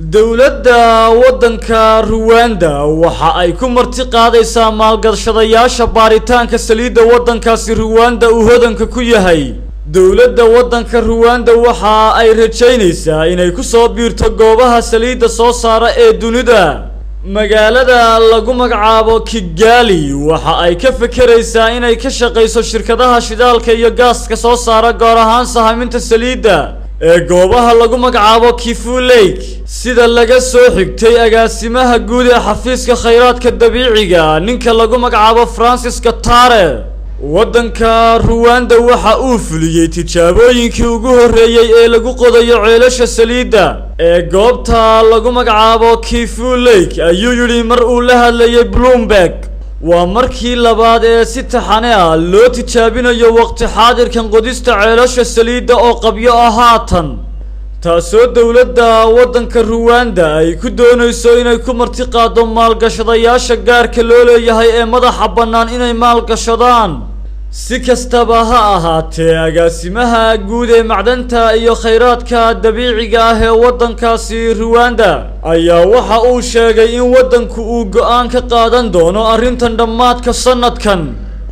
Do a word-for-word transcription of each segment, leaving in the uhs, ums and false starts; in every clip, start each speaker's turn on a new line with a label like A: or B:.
A: dowladda waddanka Rwanda waxa ay ku marti qaadaysaa maalgashadayaasha baaritaanka saliidda waddankaasi Rwanda uu hodanka ku yahay. dowladda waddanka Rwanda waxa ay rajaynaysaa inay ku soo biirto goobaha saliidda soo saara ee dunida. magaalada lagu magacaabo Kigali waxa ay ka fekeraysaa inay ka shaqeyso shirkadaha shidaalka iyo gaaska soo saara gaar ahaan sahaminta saliidda ee goobaha lagu magacaabo Kivu Lake. sida laga soo xigtay agaasimaha guud ee xafiiska khayraadka dabiiciga ninka lagu magacaabo Francis Katare. waddanka Rwanda waxa uu fuliyay tijaabooyinkii ugu horeeyay ee lagu qodayo ceelasha saliidda ee goobta lagu magacaabo Kivu Lake ayuu yiri mar uu la hadlayay Bloomberg. waa markii labaad ee si taxane ah loo tijaabinayo waqti xaadirkan qodista ceelasha saliidda oo qabyo ah haatan, taasoo dowladda waddanka Rwanda ay ku doonayso inay ku marti qaado maalgashadayaasha gaarka loo leeyahay ee madaxa bannaan inay maalgashadaan. si kastaba ha ahaatee, agaasimaha guud ee macdanta iyo khayraadka dabiiciga ah ee waddankaasi Rwanda ayaa waxa uu sheegay in waddanku uu go'aan ka qaadan doono arrintan dhammaadka sanadkan.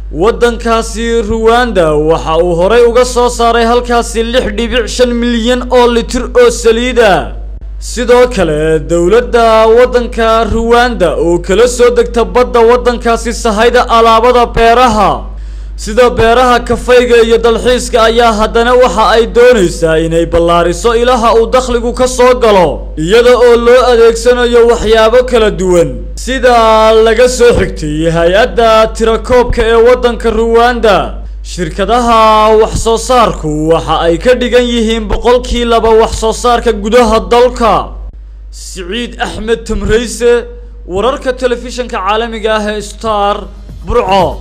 A: waddankaasi Rwanda waxa uu horey uga soo saaray halkaasi lix dhibic shan milyan oo litir oo saliida. sidoo kale dowladda waddanka Rwanda oo kala soo degta badda waddankaasi sahayda alaabada beeraha sida beeraha kafayga iyo dalxiiska ayaa haddana waxa ay doonaysaa inay ballaariso ilaha uu dakhligu ka soo galo iyada oo loo adeegsanayo waxyaabo kala duwan. sida laga soo xigtay hay-adda tirakoobka ee waddanka Rwanda, shirkadaha wax soo saarku waxa ay ka dhigan yihiin boqolkii laba wax soo saarka gudaha dalka. Siciid Axmed Tamreyse, wararka telefishinka caalamiga ah ee Star, Burco.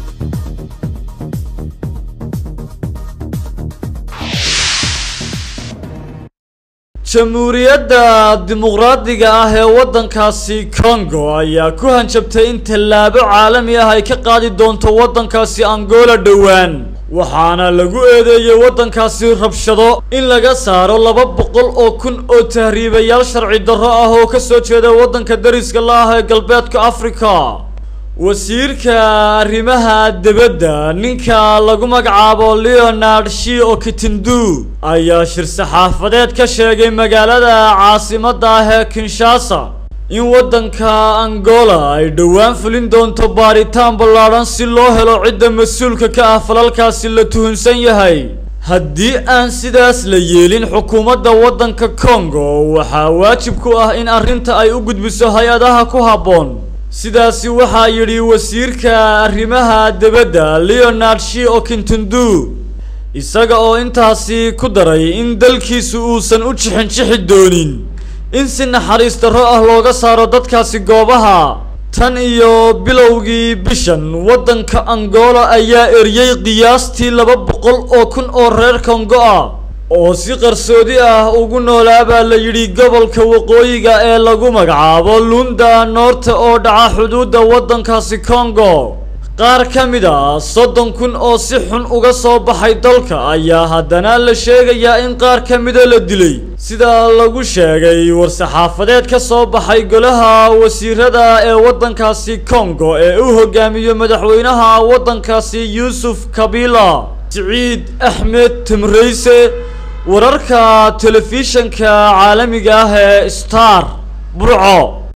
A: jamhuuriyadda dimuqraadiga ah ee waddankaasi Congo ayaa ku hanjabtay in tallaabo caalami ah ay ka qaadi doonto waddankaasi Angola dhowaan, waxaana lagu eedeeyay waddankaasi rabshado in laga saaro laba boqol oo kun oo tahriibayaal sharci darro ah oo ka soo jeeda waddanka dariska la ah ee galbeedka Afrika. wasiirka arrimaha dibadda ninka lagu magacaabo Leonard Shio Kitindu ayaa shir saxaafadeed ka sheegay magaalada caasimadda ah ee Kinshasa in waddanka Angola ay dhowaan fulin doonto baaritaan ballaaran si loo helo cidda mas'uulka ka ah falalkaasi la tuhunsan yahay. haddii aan sidaas la yeelin, xukuumadda waddanka Congo waxaa waajib ku ah in arrinta ay u gudbiso hay-adaha ku habboon. sidaasi waxaa yidhi wasiirka arrimaha dibadda Leonard Shio Kitindu, isaga oo intaasi ku daray in dalkiisu uusan u jixin-jixi doonin in si naxariis darro ah looga saaro dadkaasi goobaha. tan iyo bilowgii bishan, waddanka Angola ayaa eryay qiyaastii laba boqol oo kun oo reer Congo ah oo si qarsoodi ah ugu noolaa baa la yidhi gobolka waqooyiga ee lagu magacaabo Lunda Norte oo dhaca xuduudda waddankaasi Congo. qaar ka mid ah soddon kun oo si xun uga soo baxay dalka ayaa haddana la sheegayaa in qaar ka mida la dilay, sida lagu sheegay war-saxaafadeed ka soo baxay golaha wasiirada ee waddankaasi Congo ee uu hogaamiyo madaxweynaha waddankaasi Yusuf Kabila. Siciid Axmed Tamreyse, wararka telefishinka caalamiga ah ee Star, Burco.